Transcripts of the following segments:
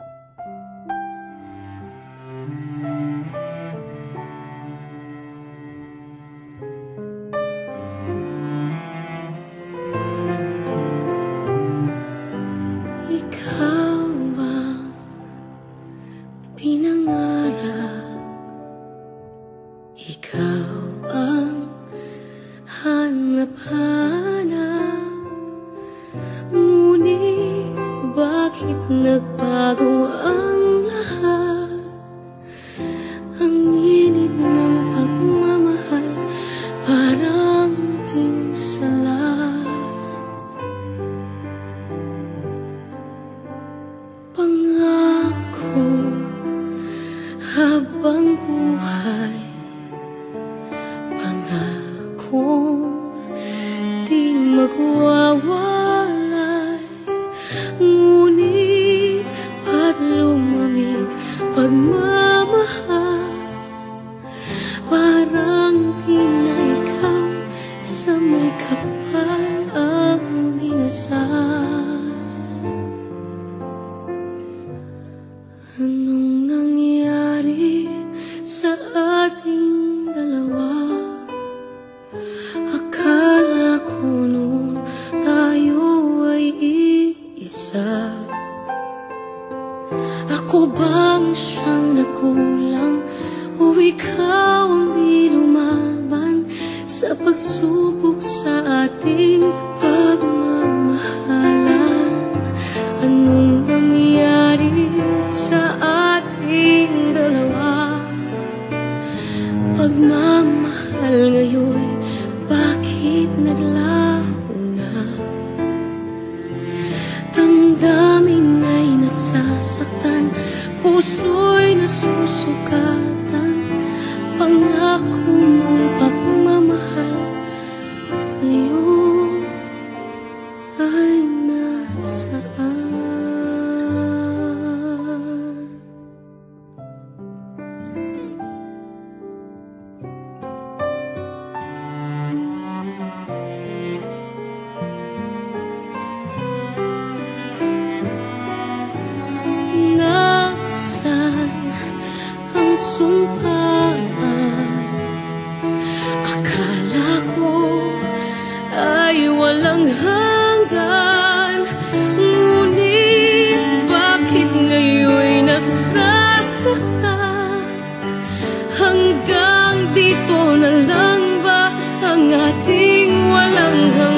Nagbago ang lahat, ang init ng pagmamahal parang naging salat. Pangako habang buhay, pangakong di magwawalay, ngunit lumamig pagmamahal, parang di na ikaw sa may kapal ang dinasal. Anong nangyari sa ating dalawa? Akala ko noon tayo ay iisa. Ako bang siyang nagkulang o ikaw ang di lumaban sa pagsubok sa ating pagmamahalan? Anong nangyari sa ating dalawa? Pagmamahal ngayon, bakit naglaho na? Damdamin ay nasasaktan, puso'y nasusukatan. Pangako mong pagmamahal ngayon ay nasaan? Sumpaan, akala ko ay walang hanggan, ngunit bakit ngayon'y nasasaktan? Hanggang dito na lang ba ang ating walang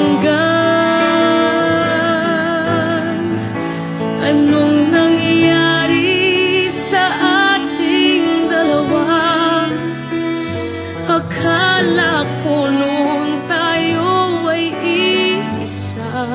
hanggan? Anong nangyari sa akala ko noon tayo ay iisa?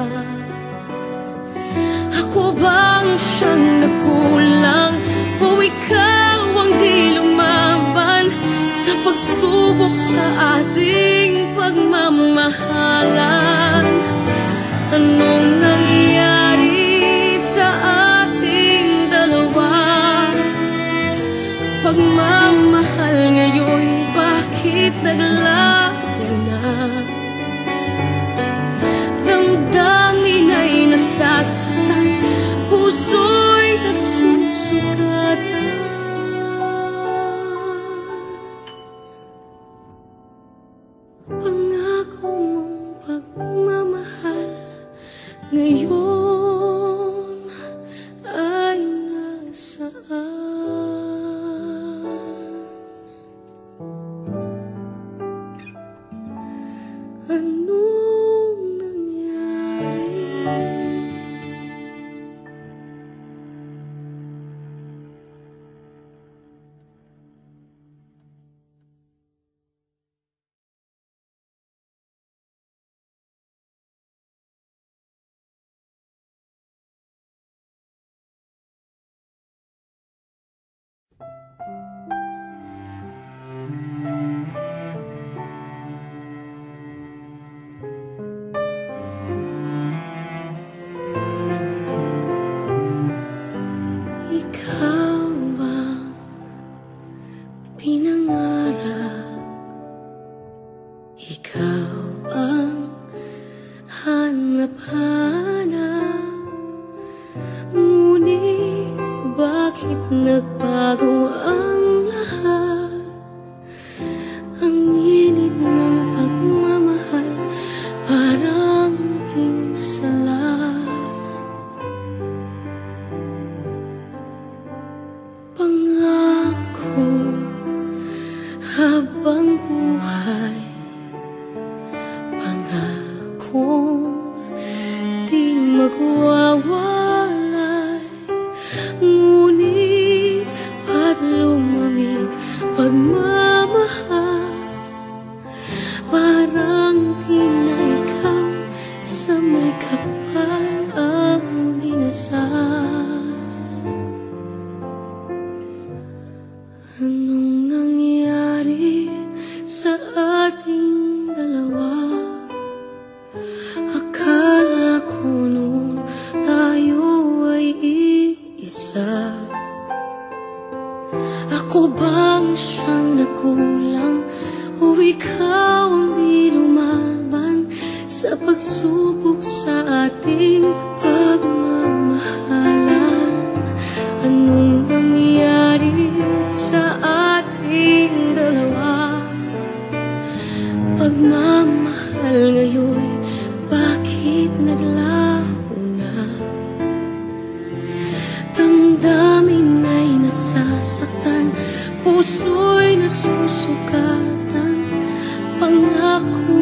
Ako bang siyang nagkulang o ikaw ang di lumaban sa pagsubok sa ating pagmamahalan? Anong nangyari sa ating dalawa? Pagmamahal ngayon, bakit naglaho na? Damdamin ay nasasaktan, puso'y nasusugatan. Pangako mong pagmamahal ngayon ay nasaan? Anong nangyari? hanap-hanap, ngunit nagbago ang lahat. Ang init ng pagmamahal parang naging salat. Pangako habang buhay, pangakong di magwawalay. Ngunit ba't lumamig pagmamahal? Parang di na ikaw sa may kapal ang dinasal. Anong nangyari sa ating dalawa? Akala ko noon tayo ay iisa. Ako bang siyang nagkulang o ikaw ang di lumaban sa pagsubok sa ating pagmamahalan? Anong nangyari sa ating dalawa? Pagmamahal ngayon, bakit naglaho na? Damdamin ay nasasaktan, puso'y nasusukatan. Pangako